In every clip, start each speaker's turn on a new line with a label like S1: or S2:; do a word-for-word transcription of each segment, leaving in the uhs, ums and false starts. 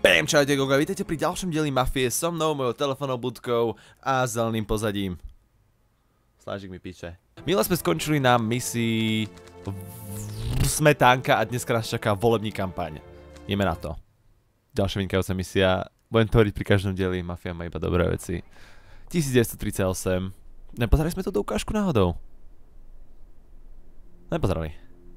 S1: Bam, čaute Goga, vítajte pri ďalšom dieli Mafie so mnou, mojou telefónnou budkou a zeleným pozadím. Slážik mi píše. Mile sme skončili na misii Smetánka a dneska nás čaká volební kampaň. Ideme na to. Ďalšia vynikajúca misia. Budem to hovoriť pri každom dieli, Mafia má iba dobré veci. devätnásťstotridsaťosem. Nepozerali sme to do ukážku náhodou? Nepozerali.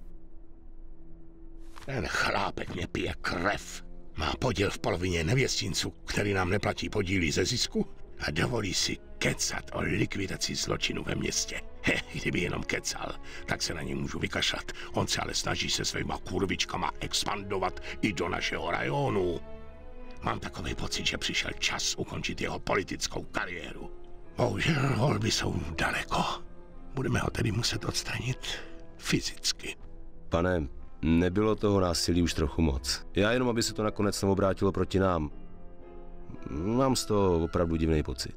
S2: Ten chlápek mě pije krev. Má podíl v polovině nevěstinců, který nám neplatí podíly ze zisku a dovolí si kecat o likvidaci zločinu ve městě. He, kdyby jenom kecal, tak se na ně můžu vykašlat. On se ale snaží se svýma kurvičkama expandovat i do našeho rajonu. Mám takový pocit, že přišel čas ukončit jeho politickou kariéru. Bohužel volby jsou daleko. Budeme ho tedy muset odstranit fyzicky.
S3: Pane, nebylo toho násilí už trochu moc. Já jenom, aby se to nakonec neobrátilo proti nám. Mám z toho opravdu divný pocit.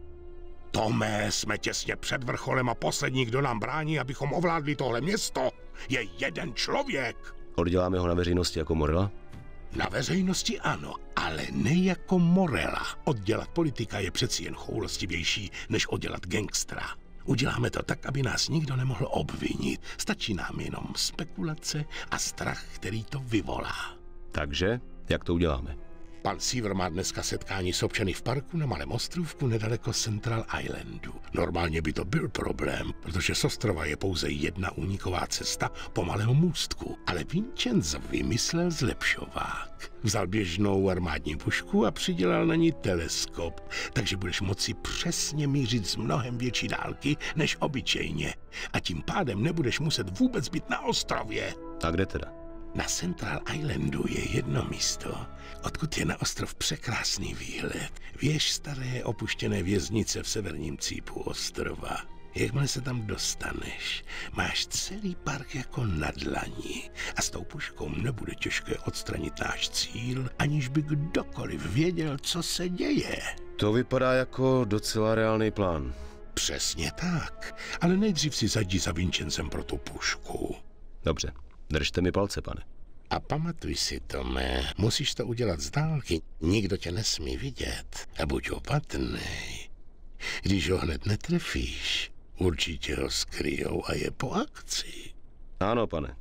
S2: Tome, jsme těsně před vrcholem a poslední, kdo nám brání, abychom ovládli tohle město, je jeden člověk.
S3: Odděláme ho na veřejnosti jako Morela?
S2: Na veřejnosti ano, ale ne jako Morela. Oddělat politika je přeci jen choulostivější, než oddělat gangstra. Uděláme to tak, aby nás nikdo nemohl obvinit. Stačí nám jenom spekulace a strach, který to vyvolá.
S3: Takže, jak to uděláme?
S2: Pan Seaver má dneska setkání s občany v parku na malém ostrovku nedaleko Central Islandu. Normálně by to byl problém, protože z ostrova je pouze jedna úniková cesta po malém můstku. Ale Vincenzo vymyslel zlepšovák. Vzal běžnou armádní pušku a přidělal na ní teleskop, takže budeš moci přesně mířit z mnohem větší dálky než obyčejně. A tím pádem nebudeš muset vůbec být na ostrově.
S3: A kde teda?
S2: Na Central Islandu je jedno místo, odkud je na ostrov překrásný výhled. Věž staré opuštěné věznice v severním cípu ostrova. Jakmile se tam dostaneš, máš celý park jako na dlani a s tou puškou nebude těžké odstranit náš cíl, aniž by kdokoliv věděl, co se děje.
S3: To vypadá jako docela reálný plán.
S2: Přesně tak, ale nejdřív si zajdi za Vincenzem pro tu pušku.
S3: Dobře. Držte mi palce, pane.
S2: A pamatuj si, Tome, musíš to udělat z dálky. Nikdo tě nesmí vidět. A buď opatrnej. Když ho hned netrefíš, určitě ho skryjou a je po akci.
S3: Áno, pane.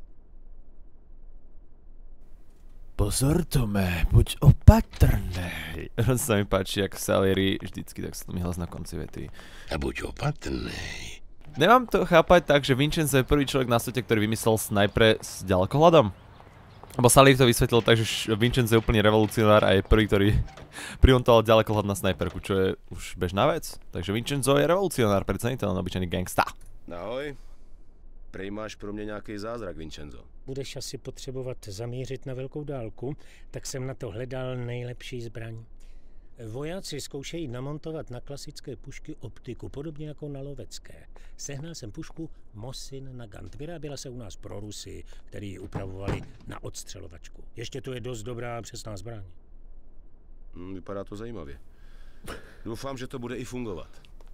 S1: Pozor, Tome, buď opatrnej. Hrozne sa mi páči, jak Salieri vždycky, tak sa to mi hlas na konci vety.
S2: A buď opatrnej.
S1: Nemám to chápať tak, že Vincenzo je prvý človek na svete, ktorý vymyslel snajpre s ďalekohľadom? Lebo Salieri to vysvetlil tak, že Vincenzo je úplne revolucionár a je prvý, ktorý primontoval ďalekohľad na snajperku, čo je už bežná vec. Takže Vincenzo je revolucionár, predsa nie to len obyčajný gangsta.
S3: Ahoj. Prej máš pro mě nějaký zázrak, Vincenzo.
S4: Budeš asi potřebovat zamířit na velkou dálku, tak jsem na to hledal nejlepší zbraň. Vojáci zkoušejí namontovat na klasické pušky optiku, podobně jako na lovecké. Sehnal jsem pušku Mosin Nagant. Vyráběla se u nás pro Rusy, který ji upravovali na odstřelovačku. Ještě to je dost dobrá a přesná zbraň.
S3: Hmm, vypadá to zajímavě. Doufám, že to bude i fungovat.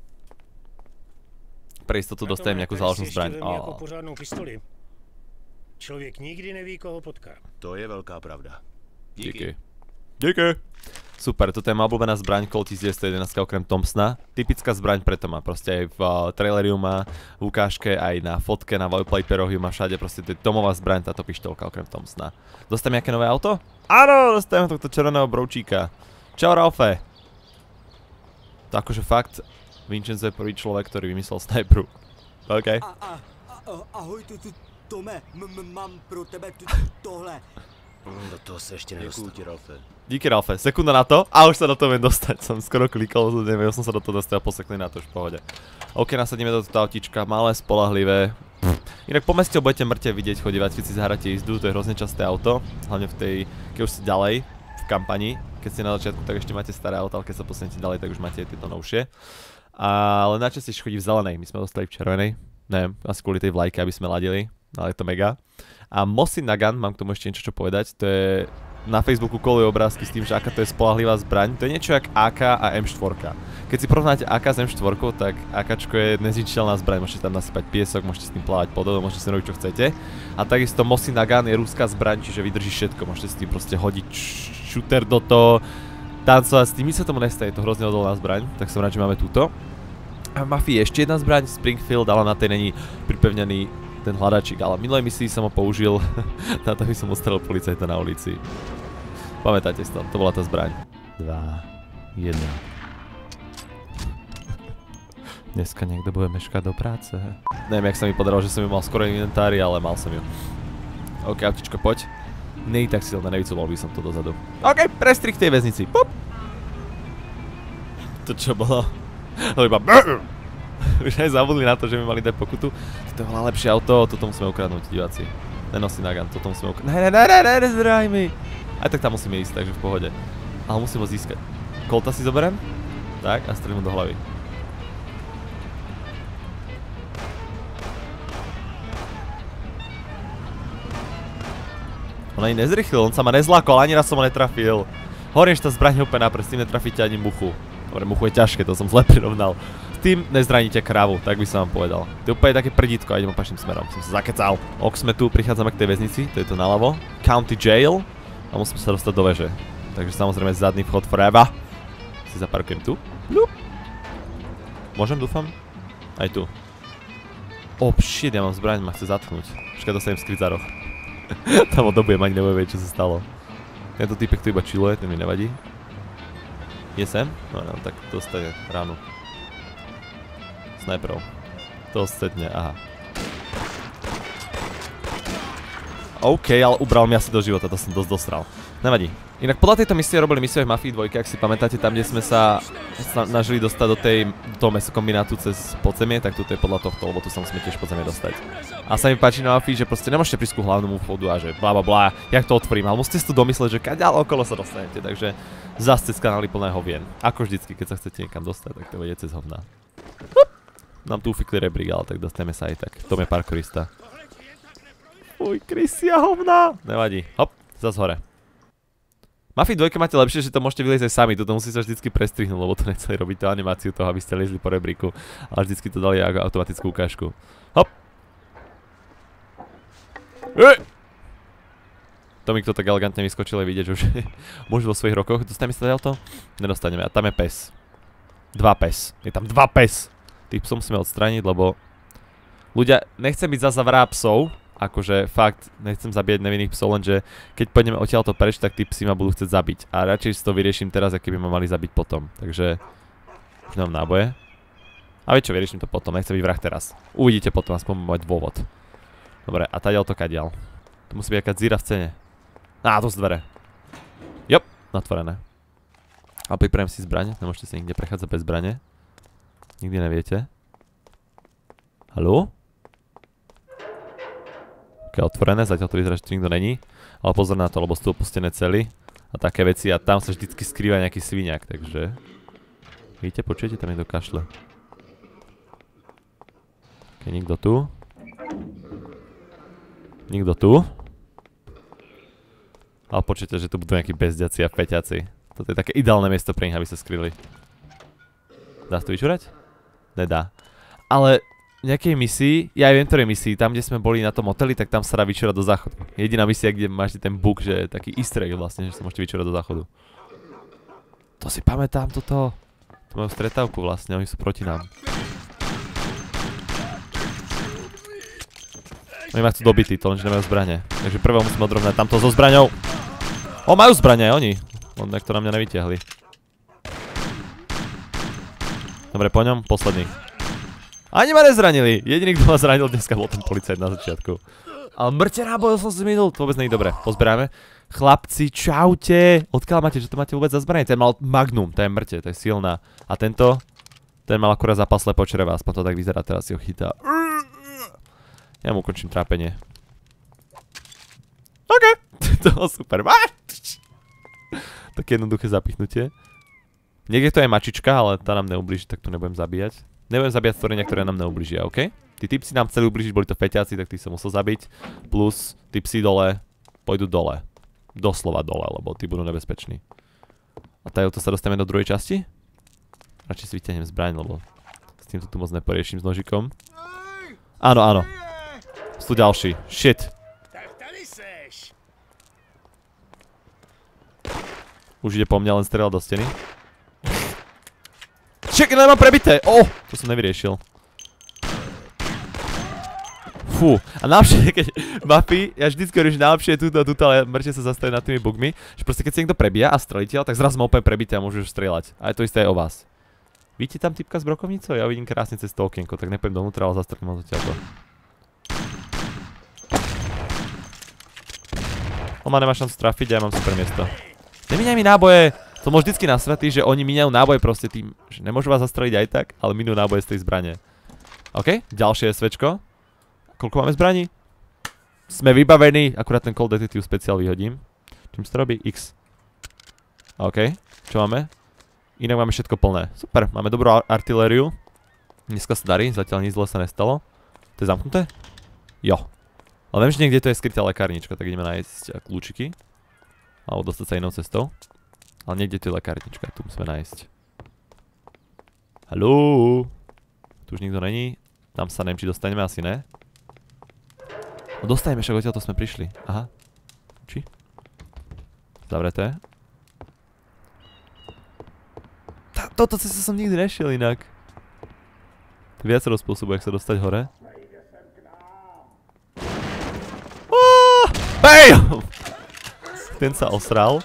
S1: Pre istotu dostajem nejakú záložnú zbraň.
S4: Jako pořádnou pistoli. Člověk nikdy neví, koho potká.
S3: To je velká pravda.
S1: Díky. Díky. Super, toto je moja obľúbená zbraň Colt deväťsto jedenásť okrem Thompsona. Typická zbraň preto má, proste aj v uh, traileri ju má, v ukážke, aj na fotke, na wallpaperoch ju má všade, proste to je domová zbraň táto pištolka okrem Thompsona. Dostajem nejaké nové auto? Áno, dostajem tohto červeného broučíka. Čau, Ralfe. To akože fakt, Vincenzo je prvý človek, ktorý vymyslel snajperu. OK.
S5: Ahoj, Tome, mám pro tebe tohle.
S3: Do toho se ještě nedostal. Děkuji ti, Ralfe.
S1: Díky, Ralfe. Sekunda na to a už sa do toho viem dostať. Som skoro klikol, neviem, som sa do toho dostal, posekli na to už v pohode. OK, nasadíme do toho autička, malé, spolahlivé. Inak po meste budete mŕte vidieť chodívať, keď si zahráte jízdu, to je hrozne časté auto. Hlavne v tej, keď už ste ďalej v kampani. Keď ste na začiatku, tak ešte máte staré auto, ale keď sa posunete ďalej, tak už máte tieto novšie. Ale najčastejšie chodí v zelenej, my sme dostali v červenej. Neviem, asi kvôli tej vlajke, aby sme ladili, ale je to mega. A Mosin Nagant, mám k tomu ešte niečo čo povedať, to je na Facebooku kolujú obrázky s tým, že aká to je spoľahlivá zbraň. To je niečo jak á ká a em štyri. Keď si porovnáte á ká s em štyri, tak AKčko je nezničiteľná zbraň, môžete tam nasypať piesok, môžete s tým plávať po dole, môžete si robiť čo chcete. A takisto Mosin Nagant je ruská zbraň, čiže vydrží všetko, môžete s tým proste hodiť shooter do toho, tancovať s tým, mi sa tomu nestaje, je to hrozne odolná zbraň, tak som rád, že máme túto. A v Mafii ešte jedna zbraň, Springfield, ale na tej není pripevnený ten hľadačík, ale v minulej misii som ho použil na to, aby som ustrelil policajta na ulici. Pamätáte si to, to bola tá zbraň. dva, jeden. Dneska niekto bude meškať do práce. Neviem, jak sa mi podarilo, že som ju mal skoro v inventári, ale mal som ju. OK, autičko, poď. Nej tak silné, nevycúval by som to dozadu. OK, prestrih tej väznici. Pop. To čo bolo? To iba brrr. Už aj zabudli na to, že mi mali dať pokutu. Toto je veľa lepšie auto, toto musíme ukradnúť, diváci. Nenosí Nagant, toto musíme ukradnúť. Ne, ne, ne, ne, ne, nezbraj mi. Aj tak tam musíme ísť, takže v pohode. Ale musím ho získať. Colta si zoberiem. Tak, a strelím mu do hlavy. On ani nezrychlil, on sa ma nezlákol, ani raz som ho netrafil. Hovorím, že tá zbraň je úplne na prst, tým netrafíte ani muchu. Dobre, muchu je ťažké, to som zle prirovnal. S tým nezraníte kravu, tak by som vám povedal. To je úplne také prdítko a idem opačným smerom, som sa zakecal. Ok, sme tu, prichádzame k tej väznici, to je to naľavo. County Jail. A musím sa dostať do veže. Takže samozrejme zadný vchod forever. Si zaparkujem tu. Lup. Môžem, dúfam? Aj tu. Oh shit, ja mám zbraň, ma chce zatknúť. Počkaj, to sa im skryť za roh. Tam odobujem, ani nebude vedieť, čo sa stalo. Tento typek tu iba chilluje, ten mi nevadí. Je sem? No, no, tak dostane ránu. Sniperov. To setne, aha. OK, ale ubral mi asi do života, to som dosť dostral. Nevadí. Inak podľa tejto misie robili misie v Mafii dva, ak si pamätáte, tam, kde sme sa snažili dostať do tej, do toho mesokombinátu cez podzemie, tak tuto je podľa tohto, lebo tu sa musíme tiež podzemie dostať. A sa mi páči na Mafii, že proste nemôžete prísť ku hlavnému vchodu a že blá blá blá, jak to otvorím, ale musíte si tu domysleť, že kaďal okolo sa dostanete, takže zase cez kanály plné hovien. Ako vždycky, keď sa chcete niekam dostať, tak to vedie cez hovná. Nám tu ufikli rebrík, ale tak dostaneme sa aj tak. Tom je parkourista. Uj, krysia hovná. Nevadí, hop, zas hore. Mafii dva máte lepšie, že to môžete vyliezť aj sami, toto musí sa vždycky prestrihnúť, lebo to nechceli robiť tú animáciu toho, aby ste liezli po rebríku, ale vždycky to dali ako automatickú ukážku. Hop! Ej! To mi kto tak elegantne vyskočil aj vidieť, že už muž vo svojich rokoch. Dostaneme sa auto? Nedostaneme, a tam je pes. Dva pes, je tam dva pes. Tých psov musíme odstrániť, lebo ľudia, nechcem byť zasa vrá psov. Akože fakt, nechcem zabíjať nevinných psov, lenže keď pôjdeme odtiaľto preč, tak tí psi ma budú chcieť zabiť. A radšej si to vyrieším teraz, aký by ma mali zabiť potom. Takže už mám náboje. A vieš čo, vyrieším to potom, nechcem byť vrah teraz. Uvidíte potom, aspoň mať dôvod. Dobre, a tadiaľ to kadiaľ. To musí byť aká dzíra v scéne. Á, to sú dvere. Jop, natvorené. A pripravím si zbraň, nemôžete si nikde prechádzať bez zbrane. Nikdy neviete. Haló? Otvorené, zatiaľ to vyzerá, že tu nikto není. Ale pozor na to, lebo sú opustené cely a také veci a tam sa vždycky skrýva nejaký sviňák, takže... Vidíte, počujete, tam je do kašle. Ok, nikto tu. Nikto tu. Ale počujete, že tu budú nejakí bezďaci a feťaci. Toto je také ideálne miesto pre nich, aby sa skryli. Dá sa to vyčúrať? Nedá. Ale... v nejakej misii, ja aj viem, ktorej misii, tam kde sme boli na tom hoteli, tak tam sa dá vyčúrať do záchodu. Jediná misia, kde máte ten bug, že je taký easter egg vlastne, že sa môžete vyčúrať do záchodu. To si pamätám toto. To majú stretávku vlastne, oni sú proti nám. Oni ma chcú dobitý, to lenže nemajú zbrane. Takže prvé musíme odrovnať tamto so zbraňou. O, majú zbrane aj oni. Len to na mňa nevytiahli. Dobre, po ňom, posledný. Ani ma nezranili, jediný, kto ma zranil dneska bol ten policajt na začiatku. Ale mŕte nábojov som si minul, to vôbec nie je dobré, pozberáme. Chlapci, čaute, odkiaľ máte, že to máte vôbec za zbranie? Ten mal Magnum, to je mŕte, to je silná. A tento, ten mal akurát zapaslé počreva, aspoň to tak vyzerá, teraz si ho chytá. Ja mu ukončím trápenie. OK, to bolo super. Také jednoduché zapichnutie. Niekde to je mačička, ale tá nám neublíži, tak tu nebudem zabíjať. Nebudem zabíjať stvorenia, ktoré nám neublížia, OK? Tí typci nám chceli ublížiť, boli to feťáci, tak tých som musel zabiť. Plus, tí psi dole, pôjdu dole. Doslova dole, lebo tí budú nebezpeční. A tajto sa dostaneme do druhej časti? Radšej si vyťahnem zbraň, lebo s týmto tu moc neporieším s nožikom. Áno, áno. Sú tu ďalší. Shit. Už ide po mňa, len strieľa do steny. Ček, nemám prebité! Oh, to som nevyriešil. Fú, a najlepšie, keď mapy, ja vždycky hovorím, že najlepšie je túto a túto, ale mŕte sa zastaviť nad tými bugmi, že proste keď si niekto prebíja a streliteľ, tak zrazu má úplne prebité a môžeš strieľať. A je to isté aj o vás. Vidíte tam typka s brokovnicou? Ja vidím krásne cez to okienko, tak nepôjdem dovnútra, ale zastrelím ho zatiaľ to. On ma nemá šancu trafiť a ja mám super miesto. Nemíňaj mi náboje! Som bol vždycky nasratý, že oni míňajú náboje proste tým, že nemôžu vás zastreliť aj tak, ale minú náboje z tej zbrane. OK, ďalšie SVčko. Koľko máme zbraní? Sme vybavení, akurát ten Cold Detective speciál vyhodím. Čím sa to robí? X. OK, čo máme? Inak máme všetko plné. Super, máme dobrú artilériu. Dneska sa darí, zatiaľ nič zle sa nestalo. To je zamknuté? Jo. Ale viem, že niekde to je skrytá lekárnička, tak ideme nájsť kľúčiky. Alebo dostať sa inou cestou. Ale niekde to je lekárnička, tu musíme nájsť. Haló? Tu už nikto není. Tam sa neviem, či dostaneme, asi ne. No dostaneme, však odtiaľ to sme prišli. Aha. Či? Zavreté. Tá, toto cesta som nikdy nešiel inak. Viacero spôsobov, jak sa dostať hore. Bam! Ten sa osral.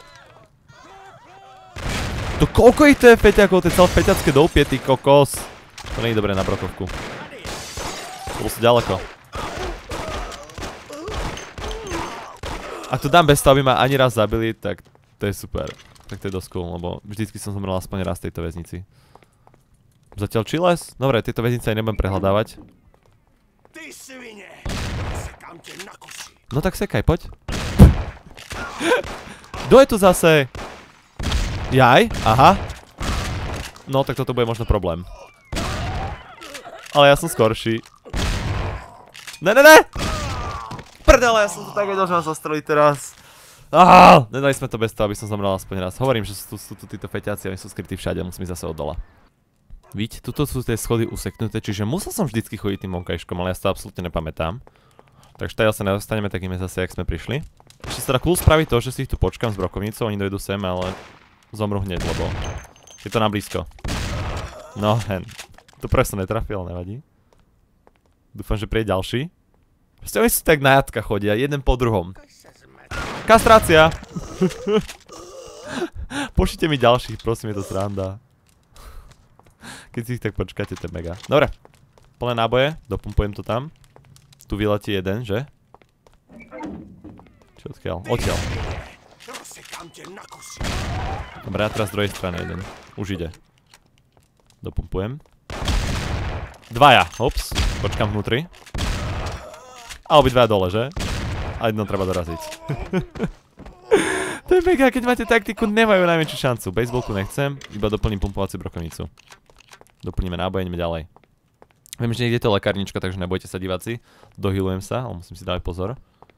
S1: To koľko ich to je feťakov? To je celé feťacké doupie, ty kokos. To nie je dobré na brokovku. To bolo sa ďaleko. Ak to dám bez toho, aby ma ani raz zabili, tak to je super. Tak to je dosť cool, lebo vždycky som zomrel aspoň raz v tejto väznici. Zatiaľ Chiles? Dobre, tieto väznice aj nebudem prehľadávať. No tak sekaj, poď. Kto je tu zase? Jaj? Aha. No tak toto bude možno problém. Ale ja som skorší. Ne, ne, ne! Prdele, ja som to tak vedel, že mám zastreliť teraz. Áááá, nedali sme to bez toho, aby som zomrel aspoň raz. Hovorím, že sú tu títo feťáci a oni sú skrytí všade a musím ísť zase od dola. Víť, tuto sú tie schody useknuté, čiže musel som vždycky chodiť tým vonkajškom, ale ja si to absolútne nepamätám. Takže tady sa nedostaneme takými zase, jak sme prišli. Ešte sa dá cool spraviť to, že si ich tu počkám s brokovnicou, oni dojdú sem, ale zomru hneď, lebo je to na blízko. No hen, to prvé som netrafil, nevadí. Dúfam, že príde ďalší. Proste oni sú tak na jatka chodia, jeden po druhom. Kastrácia! Pošlite mi ďalších, prosím, je to sranda. Keď si ich tak počkáte, to je mega. Dobre, plné náboje, dopumpujem to tam. Tu vyletí jeden, že? Čo odkiaľ? Odkiaľ. Dobre, a teraz z druhej strany jeden. Už ide. Dopumpujem. Dvaja, hops, počkám vnútri. A obidva dole, že? A jedno treba doraziť. To je mega, keď máte taktiku, nemajú najmenšiu šancu. Baseballku nechcem, iba doplním pumpovaciu brokovnicu. Doplníme náboj, ideme ďalej. Viem, že niekde je to lekárnička, takže nebojte sa diváci. Dohealujem sa, ale musím si dávať pozor.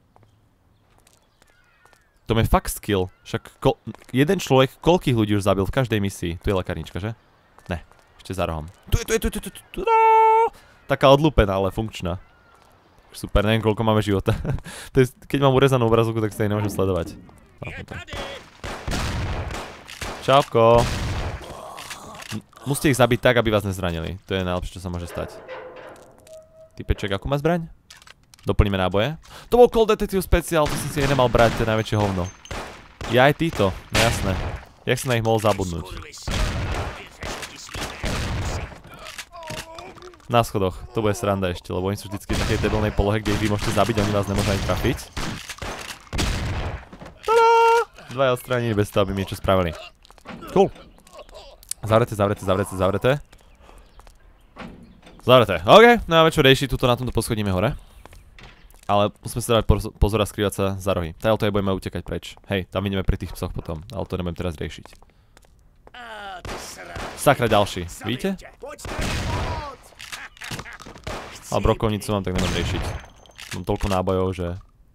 S1: To je fakt skill. Však jeden človek koľkých ľudí už zabil v každej misii. Tu je lekárnička, že? Ne, ešte za rohom. Tu je, tu je, tu je, tu je, tu je. Taká odlúpená, ale funkčná. Super, neviem koľko máme života. To je, keď mám urezanú obrazovku, tak sa jej nemôžem sledovať. Čauko. Musíte ich zabiť tak, aby vás nezranili. To je najlepšie, čo sa môže stať. Typeček, akú má zbraň? Doplníme náboje. To bol Cold Detective speciál, to som si aj nemal brať, to je najväčšie hovno. Ja aj títo, no jasné. Jak som na ich mohol zabudnúť? Na schodoch, to bude sranda ešte, lebo oni sú vždycky v takej debilnej polohe, kde ich vy môžete zabiť a oni vás nemôžu ani trafiť. Tada! Dvaja odstránení bez toho, aby mi niečo spravili. Cool. Zavrete, zavrete, zavrete, zavrete. Zavrete, ok, nemáme čo riešiť, tuto na tomto poschodíme hore. Ale musíme sa dávať pozor a skrývať sa za rohy. Tajal to aj budeme utekať preč. Hej, tam ideme pri tých psoch potom, ale to nebudem teraz riešiť. Sakra ďalší, vidíte? Ale brokovnicu mám, tak nebudem riešiť. Mám toľko nábojov, že...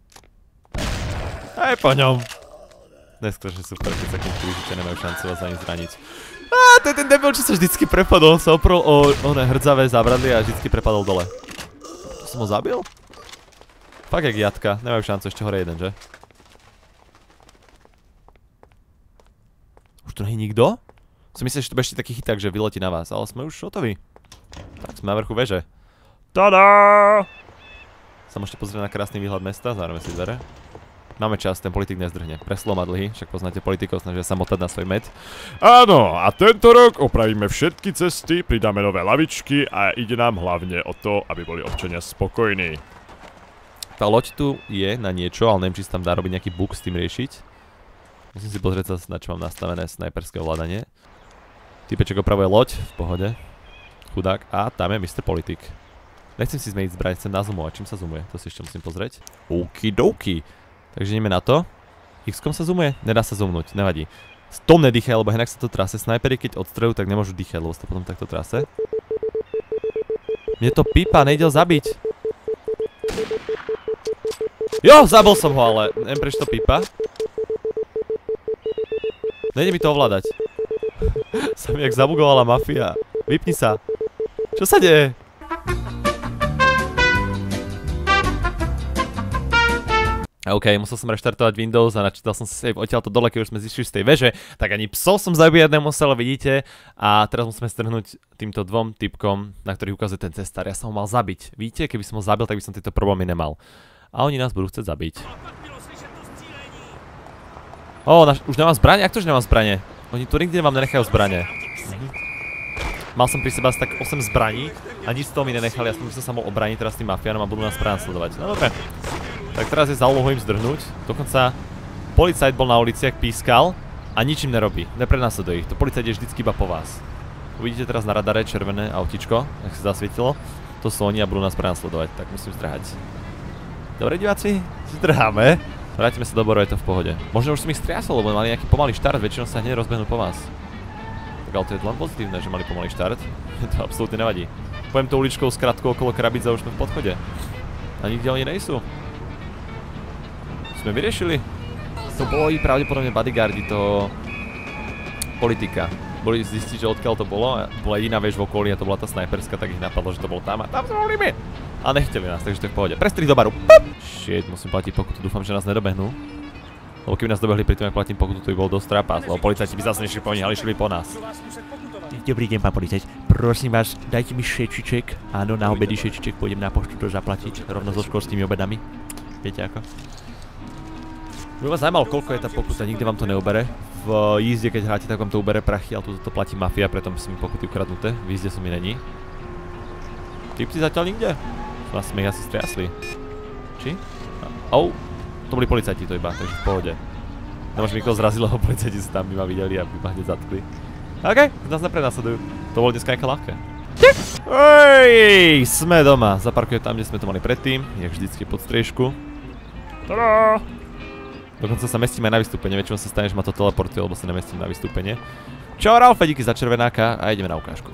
S1: Aj po ňom. Neskutočne super, keď sa k ním blížite, nemajú šancu vás ani zraniť. Á, to je ten debil, čo sa vždycky prepadol. Sa oprol o oné hrdzavé zábradlie a vždycky prepadol dole. To som ho zabil? Fakt jak jatka, nemajú šancu, ešte hore jeden, že? tu nie je nikto? Som myslel, že to bude ešte taký chyták, že vyletí na vás, ale sme už hotoví. Tak sme na vrchu veže. Tada! Sa môžete pozrieť na krásny výhľad mesta, zároveň si dvere. Máme čas, ten politik nezdrhne. Preslov má dlhý, však poznáte politikov, snažia sa motať na svoj med.
S6: Áno, a tento rok opravíme všetky cesty, pridáme nové lavičky a ide nám hlavne o to, aby boli občania spokojní.
S1: Tá loď tu je na niečo, ale neviem, či sa tam dá robiť nejaký bug s tým riešiť. Musím si pozrieť sa, na čo mám nastavené snajperské ovládanie. Typeček opravuje loď, v pohode. Chudák. A tam je mister Politik. Nechcem si zmeniť zbraň, chcem nazumovať. Čím sa zoomuje? To si ešte musím pozrieť. Okidoki. Takže ideme na to. X-kom sa zoomuje? Nedá sa zoomnúť, nevadí. S tom nedýchaj, lebo inak sa to trase. Snajpery, keď odstreľujú, tak nemôžu dýchať, lebo sa to potom takto trase. Mne to pípa, nejde ho zabiť. Jo, zabil som ho, ale neviem prečo to pípa. Nejde mi to ovládať. Sa mi jak zabugovala mafia. Vypni sa. Čo sa deje? OK, musel som reštartovať Windows a načítal som si save odtiaľto dole, keď už sme zišli z tej veže, tak ani psov som zabíjať nemusel, vidíte. A teraz musíme strhnúť týmto dvom typkom, na ktorých ukazuje ten cestár. Ja som ho mal zabiť. Vidíte, keby som ho zabil, tak by som tieto problémy nemal. A oni nás budú chcieť zabiť. Ó, naš, už nemám zbrane? Jak to, že nemám zbrane? Oni tu nikdy vám nenechajú zbrane. Mhm. Mal som pri sebe asi tak osem zbraní a nič z toho mi nenechali, ja som sa mohol obraniť teraz tým mafiánom a budú nás prenasledovať. No dobre. Tak teraz je za úlohou im zdrhnúť. Dokonca policajt bol na ulici, ak pískal a nič im nerobí. Neprenasleduje ich. To policajt je vždycky iba po vás. Uvidíte teraz na radare červené autičko, ak sa zasvietilo. To sú oni a budú nás prenasledovať, tak musím zdrhať. Dobre diváci, zdrháme. Vrátime sa do boru, je to v pohode. Možno už som ich striasol, lebo mali nejaký pomalý štart, väčšinou sa hneď rozbehnú po vás. Tak ale to je len pozitívne, že mali pomalý štart. To absolútne nevadí. Pojem to uličkou skratkou okolo krabice a už sme v podchode. A nikde oni nejsú. Sme vyriešili. To boli pravdepodobne bodyguardi toho politika. Boli zistiť, že odkiaľ to bolo. Bola jediná väž v okolí a to bola tá snajperská, tak ich napadlo, že to bolo tam a tam sme boli my. A nechtěli nás, takže to je v pohode. Prestrih do baru. Shit, musím platiť pokutu, dúfam, že nás nedobehnú. Lebo keby nás dobehli pri tom, jak platím pokutu, to by bol dosť trápas, lebo policajti by zase nešli po nich, ale išli po nás.
S7: Dobrý deň, pán policajt. Prosím vás, dajte mi šečiček. Áno, na obedy šečiček, pôjdem na poštu to zaplatiť, rovno so školskými obedami. Viete ako?
S1: By vás zaujímalo, koľko je tá pokuta, nikdy vám to neubere. V jízde, keď hráte, tak vám to ubere prachy, ale tu to platí mafia, preto sú mi pokuty ukradnuté. V jízde sú mi není. Typci zatiaľ nikde? Vás sme ich asi striasli. Či? Au, to boli policajti to iba, takže v pohode. Nemôžem nikoho zraziť, lebo policajti sa tam by ma videli a by ma hneď zatkli. OK, nás neprenasledujú. To bolo dneska nejaké ľahké. Hej, sme doma. Zaparkujem tam, kde sme to mali predtým, jak vždycky pod striežku. Tada! Dokonca sa mestíme aj na vystúpenie, väčšinou sa stane, že ma to teleportuje, lebo sa nemestím na vystúpenie. Čau, Ralfe, díky za červenáka a ideme na ukážku.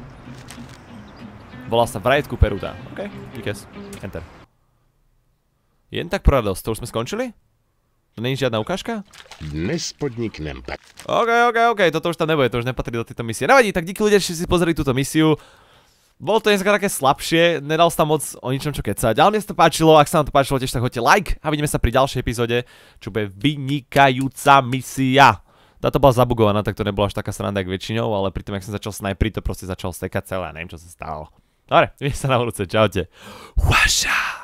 S1: Volá sa Wright Cooper Ruda. OK, díkes. Enter. Jen tak pro radosť, to už sme skončili? To není žiadna ukážka?
S2: Dnes podniknem pak.
S1: OK, OK, OK, toto už tam nebude, to už nepatrí do tejto misie. Nevadí, tak díky ľudia, že si pozreli túto misiu. Bolo to dneska také slabšie, nedal sa tam moc o ničom čo kecať, ale mne sa to páčilo, ak sa vám to páčilo, tiež tak hoďte like a vidíme sa pri ďalšej epizóde, čo bude vynikajúca misia. Táto bola zabugovaná, tak to nebola až taká sranda jak väčšinou, ale pri tom, jak som začal snajpriť, to proste začalo stekať celé a neviem, čo sa stalo. Dobre, vidíme sa na budúce, čaute. Huaša.